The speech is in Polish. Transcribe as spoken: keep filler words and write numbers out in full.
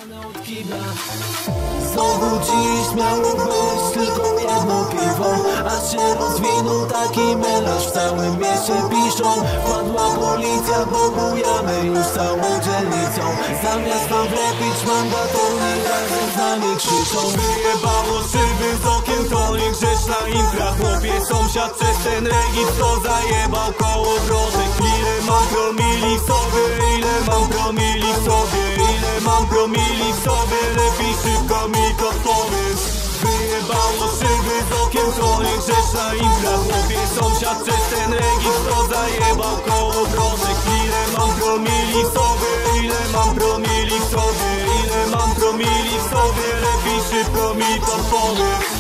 Znowu dziś miało być tylko jedno piwo, aż się rozwinął taki melanż. W całym mieście piszą, wpadła policja, bo bujamy już całą dzielnicą. Zamiast nam wlepić mandat, oni razem z nami krzyczą. Wyjebało szyby z okien, to nie grzeczna infra. Chłopie, sąsiad przez ten regis to zajebał koło wrotek. Ile mam promili w sobie, ile mam promili w sobie, ile mam promili w sobie, lepiej szybko mi to powiedz. Wyjebało szyby z okien, to nie grzeczna infra. Chłopie, sąsiad przez ten regis to zajebał koło wrotek. Ile mam promili w sobie, ile mam promili w sobie, ile mam promili w sobie, lepiej szybko mi to powiedz.